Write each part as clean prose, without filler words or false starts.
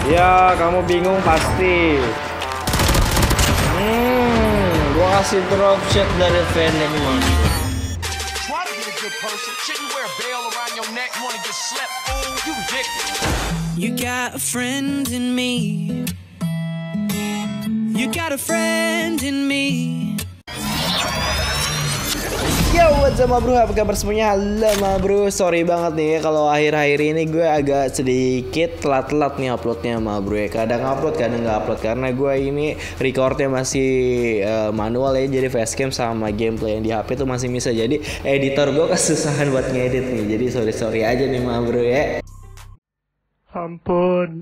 Ya, kamu bingung pasti. Gua kasih drop shot dari Fennec man. You got a friend in me. You got a friend in me. Yo, what's up bro, apa kabar semuanya? Halo bro, sorry banget nih kalau akhir-akhir ini gue agak sedikit telat-telat nih uploadnya bro ya. Kadang upload, kadang nggak upload karena gue ini recordnya masih manual ya. Jadi facecam sama gameplay yang di HP tuh masih bisa. Jadi editor gue kesusahan buat ngedit nih. Jadi sorry aja nih bro ya. Ampun.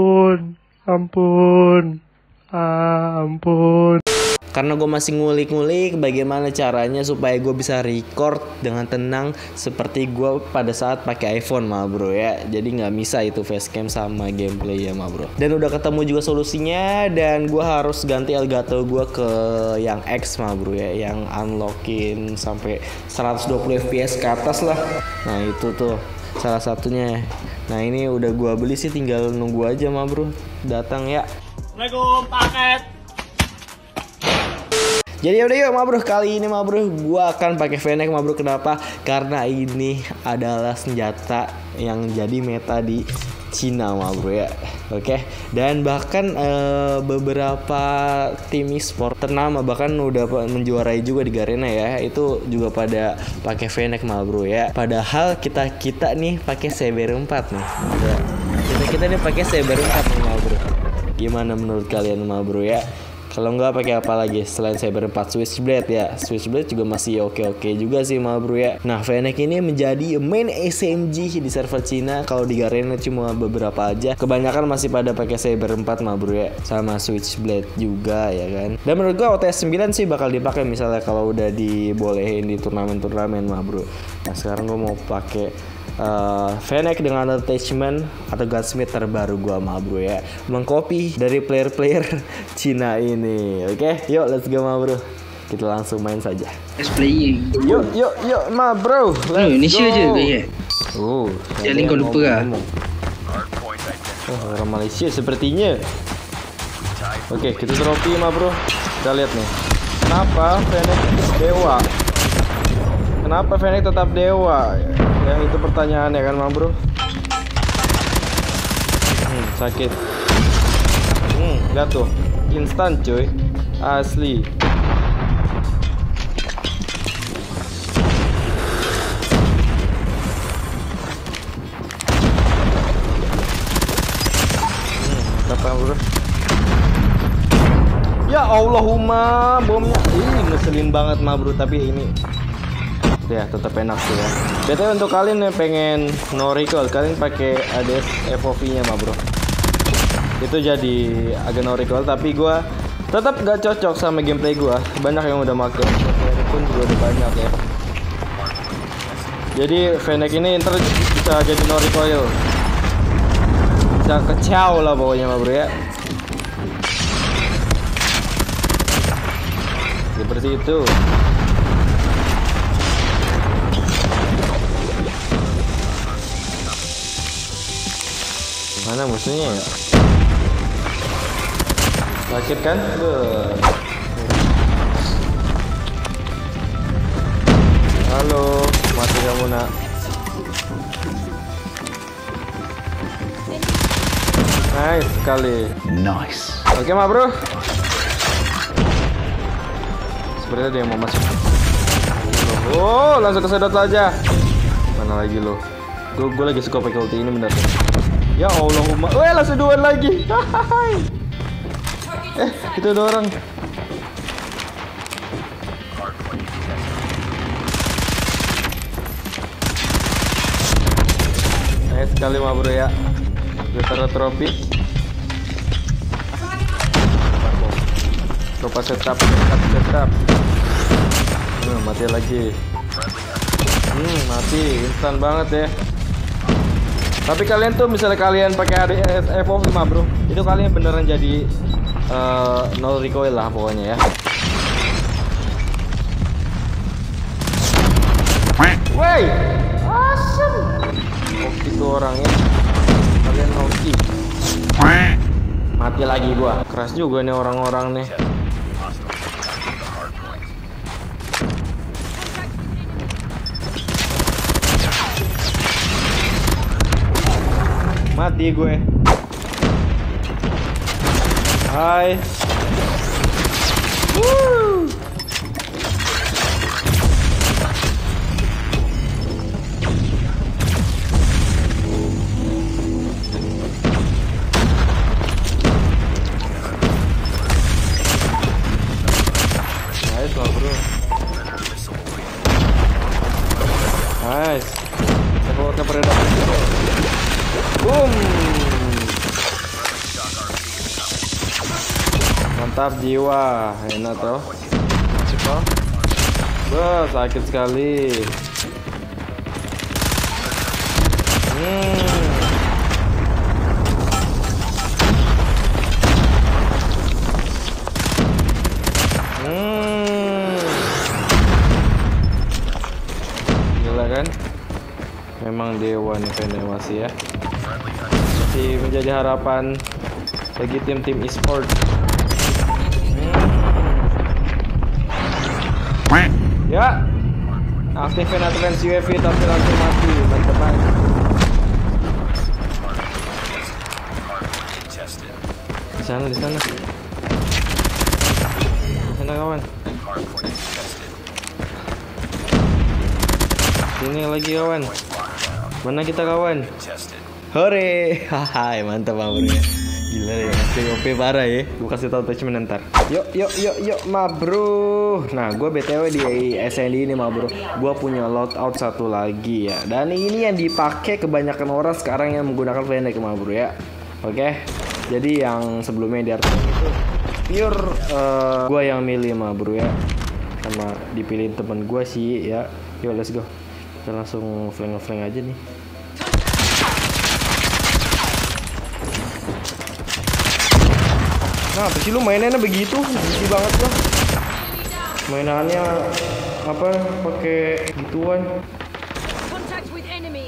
Karena gue masih ngulik-ngulik bagaimana caranya supaya gue bisa record dengan tenang seperti gue pada saat pakai iPhone bro ya. Jadi nggak bisa itu facecam sama gameplay ya bro. Dan udah ketemu juga solusinya, dan gue harus ganti Elgato gue ke yang X bro ya, yang unlockin sampai 120 fps ke atas lah. Nah itu tuh salah satunya. Nah ini udah gue beli sih, tinggal nunggu aja bro datang ya. Assalamualaikum paket. Jadi udah yuk bro, kali ini bro gue akan pakai Fennec bro. Kenapa? Karena ini adalah senjata yang jadi meta di Cina bro ya. Oke. Dan bahkan beberapa tim e-sport ternama bahkan udah menjuarai juga di Garena ya. Itu juga pada pakai Fennec bro ya. Padahal kita nih pakai Saber 4 nih. Kita nih pakai Saber 4 nih bro. Gimana menurut kalian bro ya? Kalau nggak pakai apa lagi selain Saber 4? Switchblade ya. Switchblade juga masih oke juga sih bro ya. Nah Fennec ini menjadi main SMG di server Cina. Kalau di Garena cuma beberapa aja. Kebanyakan masih pada pakai Saber 4 bro ya. Sama Switchblade juga ya kan. Dan menurut gua OTS 9 sih bakal dipakai misalnya kalau udah dibolehin di turnamen-turnamen bro. Nah sekarang gua mau pakai Fennec dengan attachment atau gunsmith terbaru gua bro ya, mengcopy dari player-player Cina ini. Oke, yuk let's go bro. Kita langsung main saja. Let's playing. Yuk bro. Indonesia je kayaknya. Jangan kau lupa lah. Orang Malaysia sepertinya. Oke, kita trofi bro. Kita lihat nih. Kenapa Fennec dewa? Kenapa Fennec tetap dewa? Ya itu pertanyaannya kan bro. Sakit. Lihat tuh, instan cuy, asli. Apa bro? Ya Allahumma, bomnya. Ngeselin banget bro, tapi ini ya tetap enak sih ya. BTW untuk kalian yang pengen no recoil, kalian pakai ADS FOV nya bro. Itu jadi agak no recoil, tapi gua tetap gak cocok sama gameplay gua. Banyak yang udah make, pun juga udah banyak ya. Jadi Fennec ini ntar bisa jadi no recoil, bisa kecau lah pokoknya bro ya. Seperti itu. Mana musuhnya ya? Sakit kan? Halo, mati kamu nak. Nice sekali. Nice. Oke bro. Sepertinya ada yang mau masuk. Oh, langsung kesedot aja. Mana lagi lo? Gue lagi suka pakai ulti ini bener. Ya Allahumma. Langsung dua lagi. Itu ada orang. Nice sekali bro ya. Gue taruh trofi. Coba setup. Mati lagi. Mati instan banget ya. Tapi kalian tuh misalnya kalian pakai ADS FOV bro, itu kalian beneran jadi no recoil lah pokoknya ya. Wey, awesome. Oke itu orangnya. Kalian hoki. Ya lagi gua. Keras juga nih orang-orang nih. Mati gue. Hai. Woo. Nice lah bro. Nice. Saya bawa ke peredaran. Boom. Mantap jiwa, enak toh. Cepat. Wah, sakit sekali. Gila kan? Memang dewa nih Fene masih ya. Masih menjadi harapan bagi tim-tim e-sport. Ya, aktifin advance UAV tapi langsung mati, teman-teman. Di sana, di sana. Di sana kawan. Sini lagi kawan. Mana kita kawan? Hore, haha, mantap bro ya. Gila ya, masih OP parah ya. Gue kasih tau attachment ntar. Yuk, ma bro. Nah, gue BTW di SND ini ma bro. Gue punya loadout satu lagi ya. Dan ini yang dipakai kebanyakan orang sekarang yang menggunakan Fennec ma bro ya. Oke. Jadi yang sebelumnya di artikel itu pure gue yang milih ma bro ya. Sama dipilih temen gue sih ya. Yuk let's go. Kita langsung flank aja nih. Nah, apa sih lu mainannya begitu? Benci banget lah. Mainannya apa pakai gituan. Contact with enemy.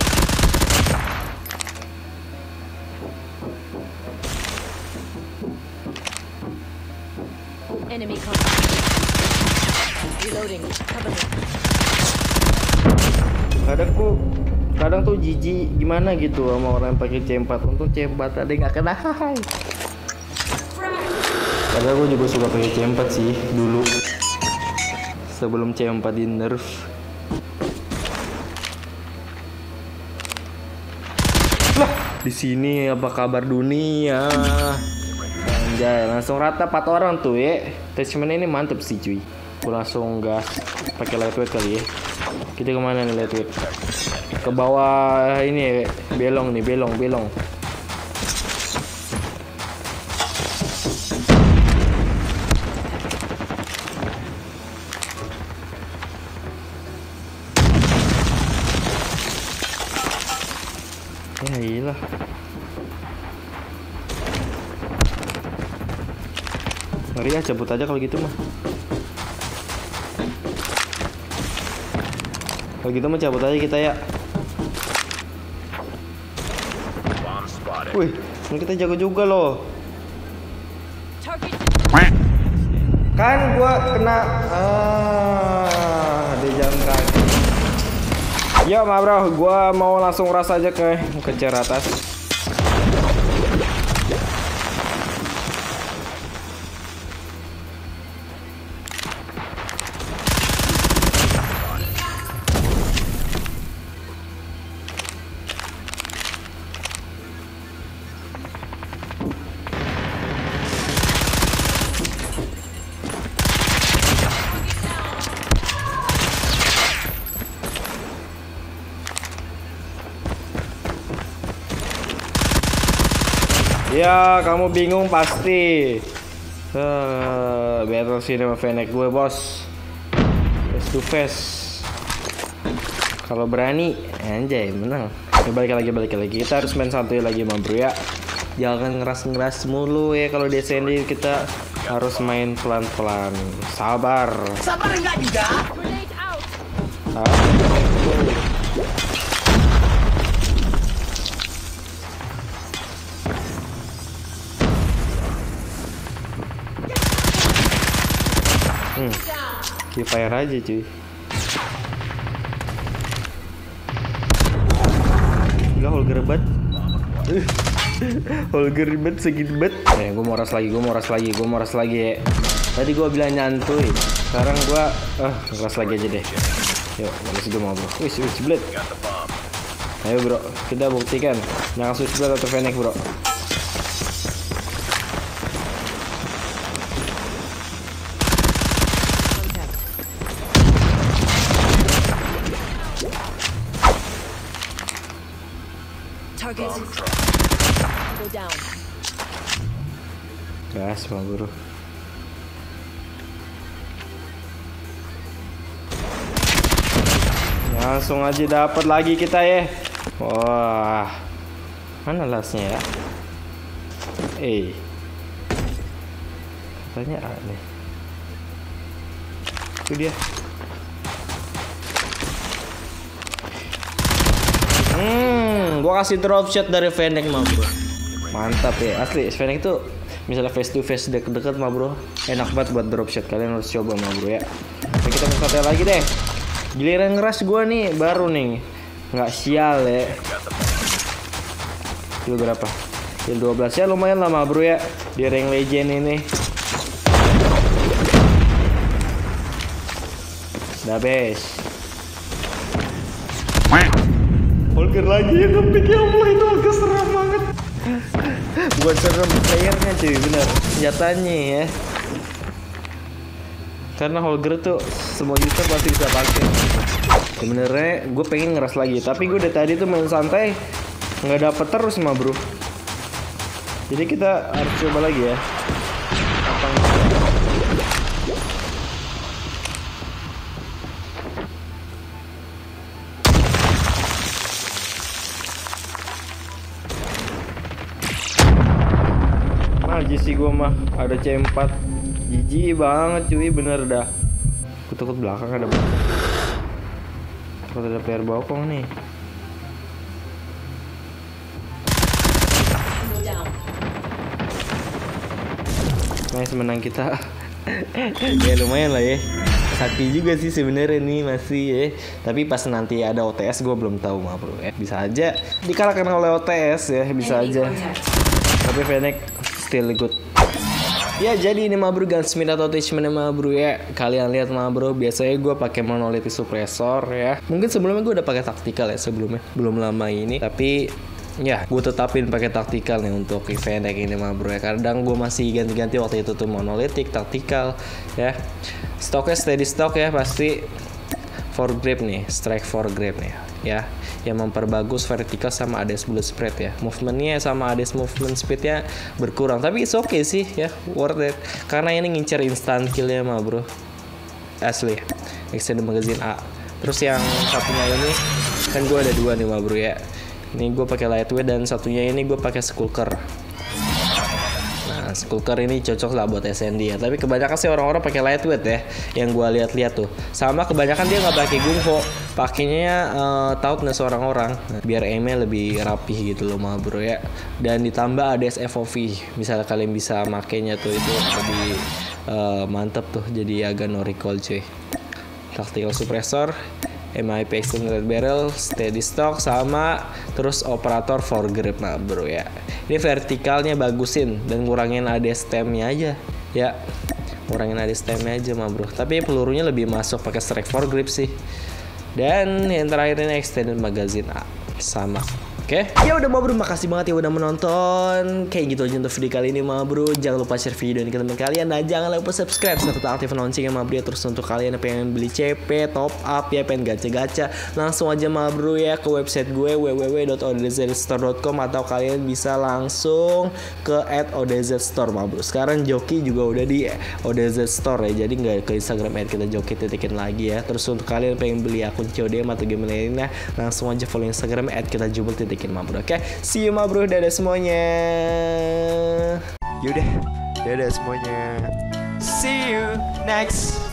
Enemy contact. Reloading. Cover me. Kadang tuh jijik gimana gitu sama orang yang pakai C4. Untung C4 ada nggak kena. Padahal gue juga suka pakai C4 sih dulu sebelum C4 di nerf. Lah, di sini apa kabar dunia? Anjay, langsung rata 4 orang tuh ya. Attachment ini mantep sih cuy. Gue langsung gas pakai lightweight kali ya. Kita kemana nih lightweight? Ke bawah ini belong nih, belong. Ya iyalah. Mari ya cabut aja kalau gitu mah. Kalau gitu mah cabut aja kita ya. Wih, kita jago juga loh. Kan gua kena di jalan kaki. Ya ma bro, gua mau langsung ras aja ke cer atas. Ya, kamu bingung pasti. Battle sini sama Fennec gue, bos. Face to face. Kalau berani, anjay, menang. Ya, balik lagi. Kita harus main santuy lagi, ma bro ya. Jangan ngeras mulu ya. Kalau di SND kita harus main pelan-pelan. Sabar enggak juga? Grenade out. Free Fire aja cuy. Gila Holger bet. Holger bet segini bet. Gue mau ras lagi ya. Tadi gue bilang nyantuy. Sekarang gue ras lagi aja deh. Yuk, let's go bro. Switchblade. Ayo bro, kita buktikan. Jangan Switchblade atau Fennec bro. Target. Go down. Gas mah bro. Langsung aja dapat lagi kita ya. Wah, mana lasnya ya? Katanya aneh. Itu dia. Gua kasih drop shot dari Fennec mah bro. Mantap ya, asli Fennec tuh misalnya face to face deket-deket mah bro, enak banget buat drop shot. Kalian harus coba mah bro ya. Nah, kita mau lagi deh. Giliran ngeras gua nih baru nih. Nggak sial ya. Kill berapa? Kill 12 ya, lumayan lama bro ya di rank legend ini. Udah bes. Holger lagi ya ngepick, ya Allah itu Holger serem banget. Bukan serem playernya cuy, bener senjatanya ya. Karena Holger tuh semua user pasti bisa pakai. Sebenarnya gue pengen ngeras lagi, tapi gue dari tadi tuh main santai nggak dapet terus mah bro. Jadi kita harus coba lagi ya. Sih gue mah ada C4, jijik banget cuy, bener dah. Gue takut belakang ada player bokong nih. Nice, menang kita. Ya lumayan lah ya. Sakti juga sih sebenarnya nih masih ya. Tapi pas nanti ada OTS gue belum tahu mah bro ya. Bisa aja dikalahkan oleh OTS ya, bisa aja. Tapi Fennec still good. Ya jadi ini mah bro gunsmith atau attachment mah bro ya. Kalian lihat mah bro, biasanya gue pakai monolithic suppressor ya. Mungkin sebelumnya gue udah pakai tactical ya sebelumnya, belum lama ini. Tapi ya gue tetapin pakai tactical nih untuk Fennec ini mah bro ya. Kadang gue masih ganti-ganti, waktu itu tuh monolithic, tactical ya. Stoknya steady stock ya pasti. Foregrip nih, strike foregrip nih ya, yang memperbagus vertical sama ADS bullet spread ya. Movementnya sama ADS movement speednya berkurang, tapi it's okay sih ya, worth it. Karena ini ngincer instant killnya mah bro, asli. Extended magazine A. Terus yang satunya ini kan gue ada dua nih mah bro ya. Ini gue pakai lightweight dan satunya ini gue pakai skulker. Nah, skulker ini cocok lah buat SND ya. Tapi kebanyakan sih orang-orang pakai lightweight ya, yang gue lihat-lihat tuh. Sama kebanyakan dia nggak pakai gungho, pakainya tautness orang-orang, biar aimnya lebih rapih gitu loh mah bro ya. Dan ditambah ADS FOV, misalnya kalian bisa makainya tuh itu lebih mantep tuh, jadi agak no recoil cuy. Tactical suppressor, MIP extended barrel, steady stock, sama terus operator foregrip nah bro ya. Ini vertikalnya bagusin dan ngurangin ADS stemnya aja ya, ngurangin ADS stemnya aja mah bro. Tapi pelurunya lebih masuk pakai strike foregrip sih. Dan yang terakhir ini extended magazine A sama. Oke, ya udah mah bro, makasih banget ya udah menonton. Kayak gitu aja untuk video kali ini mah bro. Jangan lupa share video ini ke teman kalian. Dan jangan lupa subscribe serta aktifkan loncengnya mah bro ya. Terus untuk kalian yang pengen beli CP, top up ya, pengen gacha-gacha, langsung aja mah bro ya ke website gue www.odzstore.com, atau kalian bisa langsung ke @odzstore mah bro. Sekarang Joki juga udah di ODZ Store ya, jadi nggak ke Instagram kita Joki titikin lagi ya. Terus untuk kalian pengen beli akun CODM atau game lainnya, langsung aja follow Instagram kita jubel titik mah bro. Oke, see you mah bro, dadah semuanya. Yaudah, dadah semuanya. See you next